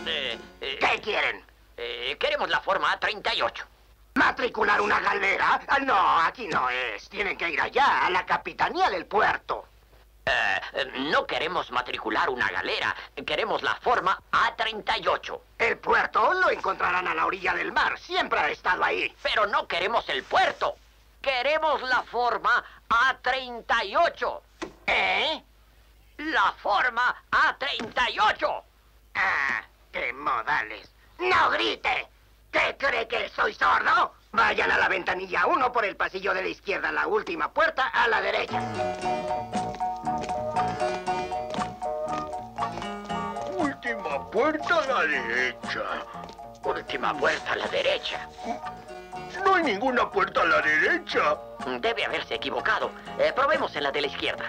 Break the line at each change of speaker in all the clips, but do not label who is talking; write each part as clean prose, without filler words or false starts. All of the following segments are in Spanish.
¿Qué quieren?
Queremos la forma A38.
¿Matricular una galera? No, aquí no es. Tienen que ir allá, a la capitanía del puerto.
No queremos matricular una galera. Queremos la forma A38.
El puerto lo encontrarán a la orilla del mar. Siempre ha estado ahí.
Pero no queremos el puerto. Queremos la forma A38.
¿Eh?
La forma A38.
Ah, qué modales. ¡No grite! ¿Qué cree que soy sordo? Vayan a la ventanilla 1 por el pasillo de la izquierda, la última puerta a la derecha.
Última puerta a la derecha.
Última puerta a la derecha.
No hay ninguna puerta a la derecha.
Debe haberse equivocado. Probemos en la de la izquierda.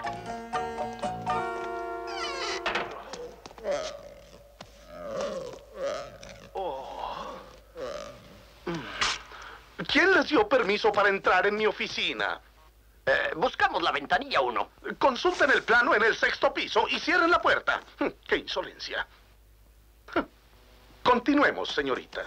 ¿Quién les dio permiso para entrar en mi oficina?
Buscamos la ventanilla 1.
Consulten el plano en el 6º piso y cierren la puerta. ¡Qué insolencia! Continuemos, señorita.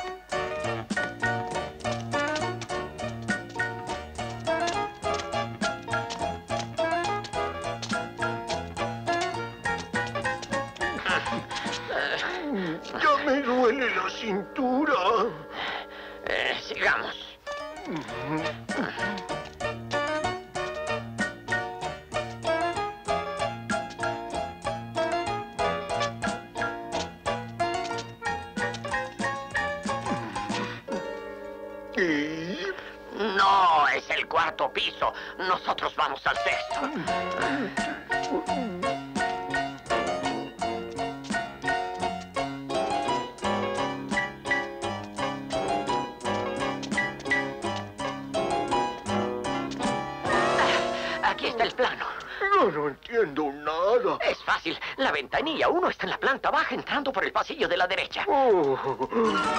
Ya me duele la cintura.
Sigamos.
¿Y?
No, es el 4º piso. Nosotros vamos al 6º. Aquí está el plano.
No entiendo nada.
Es fácil. La ventanilla 1 está en la planta baja, entrando por el pasillo de la derecha.
Oh.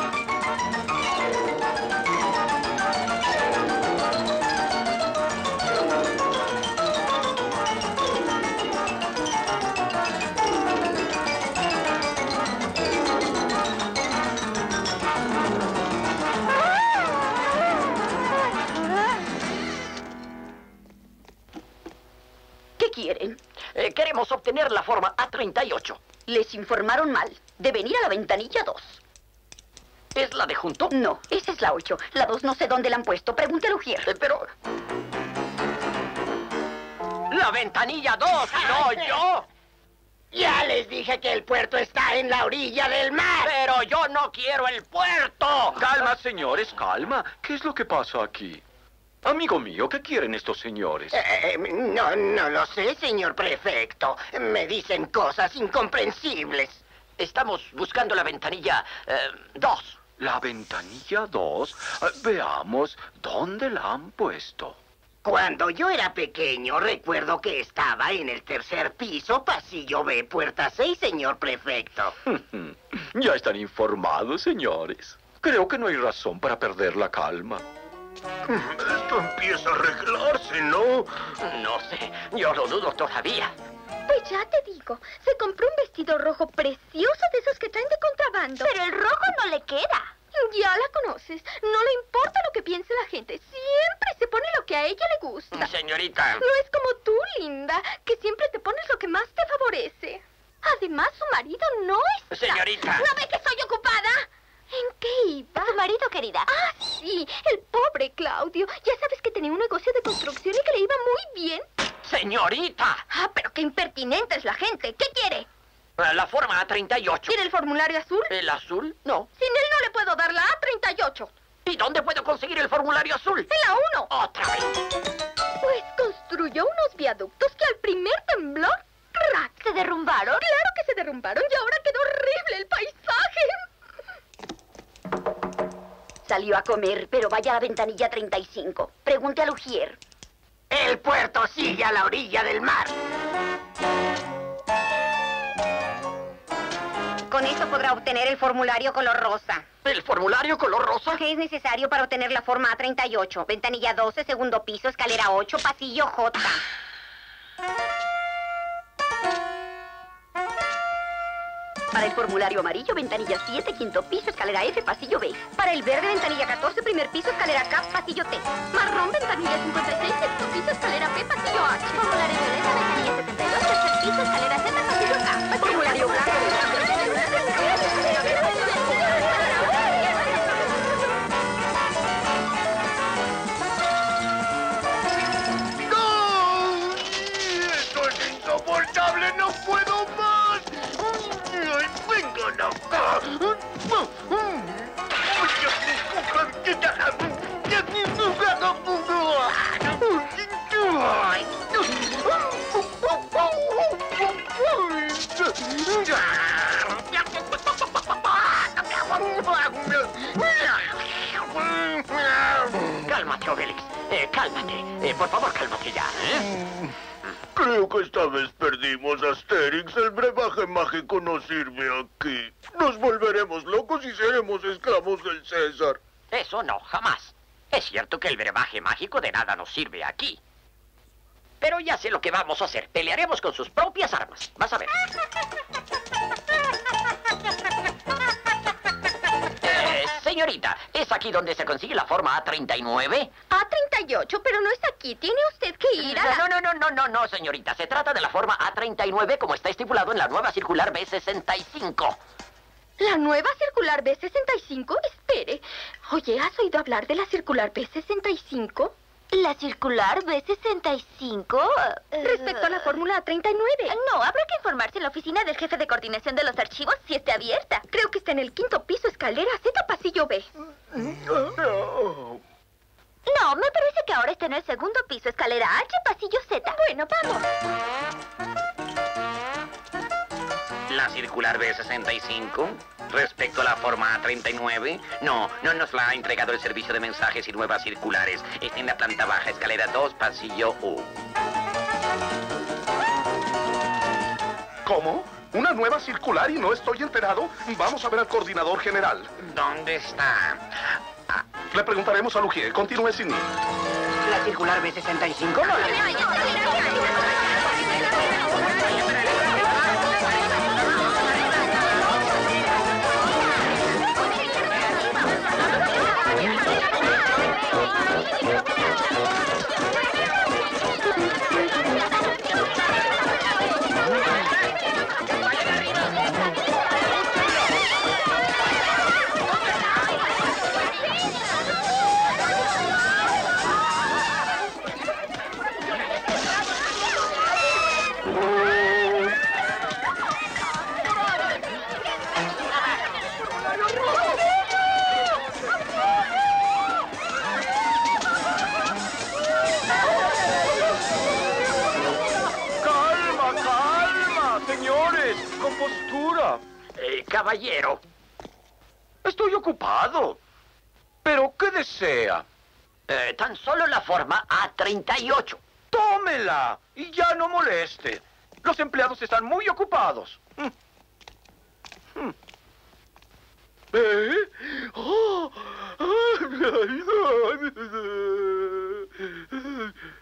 ¿Qué quieren?
Queremos obtener la forma A38.
Les informaron mal. Deben ir a la ventanilla 2.
¿Es la de junto?
No, esa es la 8. La 2 no sé dónde la han puesto. Pregúntale a Ujier.
Pero... ¡La ventanilla 2! ¡No, yo!
Ya les dije que el puerto está en la orilla del mar.
¡Pero yo no quiero el puerto!
Calma, señores, calma. ¿Qué es lo que pasa aquí? Amigo mío, ¿qué quieren estos señores?
No lo sé, señor prefecto. Me dicen cosas incomprensibles.
Estamos buscando la ventanilla 2.
¿La ventanilla 2? Veamos, ¿dónde la han puesto?
Cuando yo era pequeño, recuerdo que estaba en el 3er piso, pasillo B, puerta 6, señor prefecto.
Ya están informados, señores. Creo que no hay razón para perder la calma.
Esto empieza a arreglarse, ¿no?
No sé, yo lo dudo todavía.
Pues ya te digo, se compró un vestido rojo precioso de esos que traen de contrabando.
Pero el rojo no le queda.
Ya la conoces, no le importa lo que piense la gente, siempre se pone lo que a ella le gusta.
Señorita.
No es como tú, linda, que siempre te pones lo que más te favorece. Además, su marido no está.
Señorita.
¿No ve que estoy ocupada? ¿En qué iba?
Tu marido, querida.
Ah, sí, el pobre Claudio. Ya sabes que tenía un negocio de construcción y que le iba muy bien.
Señorita.
Ah, pero qué impertinente es la gente. ¿Qué quiere?
La forma A38.
¿Quiere el formulario azul?
¿El azul? No.
Sin él no le puedo dar la A38.
¿Y dónde puedo conseguir el formulario azul?
En la 1.
Otra vez.
Pues construyó unos viaductos que al primer temblor, ¡crac!
¿Se derrumbaron?
Claro que se derrumbaron y ahora quedó horrible el paisaje.
Salió a comer, pero vaya a la ventanilla 35. Pregunte a Ujier.
El puerto sigue a la orilla del mar.
Con eso podrá obtener el formulario color rosa.
¿El formulario color rosa?
Que es necesario para obtener la forma A38. Ventanilla 12, segundo piso, escalera 8, pasillo J.
Para el formulario amarillo, ventanilla 7, quinto piso, escalera F, pasillo B.
Para el verde, ventanilla 14, primer piso, escalera K, pasillo T.
Marrón, ventanilla 56, sexto piso, escalera P, pasillo H.
Formulario violeta, ventanilla 72, tercer piso, escalera Z, pasillo K.
Formulario blanco,
¡Esto es insoportable! ¡No puedo más! ¡Ay, vengan acá!
Cálmate, Obelix. Cálmate. Por favor, cálmate ya, ¿eh?
Creo que esta vez perdimos, Asterix. El brebaje mágico no sirve aquí. Nos volveremos locos y seremos esclavos del César.
Eso no, jamás. Es cierto que el brebaje mágico de nada nos sirve aquí. Pero ya sé lo que vamos a hacer. Pelearemos con sus propias armas. Vas a ver. Señorita, ¿es aquí donde se consigue la forma A39?
A38, pero no es aquí. Tiene usted que ir a la...
No, señorita. Se trata de la forma A39 como está estipulado en la nueva circular B65.
¿La nueva circular B65? Espere. Oye, ¿has oído hablar de la circular B65?
¿La circular B65?
Respecto a la fórmula A39.
No, habrá que informarse en la oficina del jefe de coordinación de los archivos si esté abierta.
Creo que está en el quinto piso, escalera Z, pasillo B.
No, me parece que ahora está en el segundo piso, escalera H, pasillo Z.
Bueno, vamos.
La circular B65, respecto a la forma A39, no nos la ha entregado el servicio de mensajes y nuevas circulares. Está en la planta baja, escalera 2, pasillo U.
¿Cómo? ¿Una nueva circular y no estoy enterado? Vamos a ver al coordinador general.
¿Dónde está?
Le preguntaremos a Lugier. Continúe sin mí.
La circular B65 no la...
Compostura.
Caballero.
Estoy ocupado. ¿Pero qué desea?
Tan solo la forma A38.
Tómela y ya no moleste. Los empleados están muy ocupados. Oh.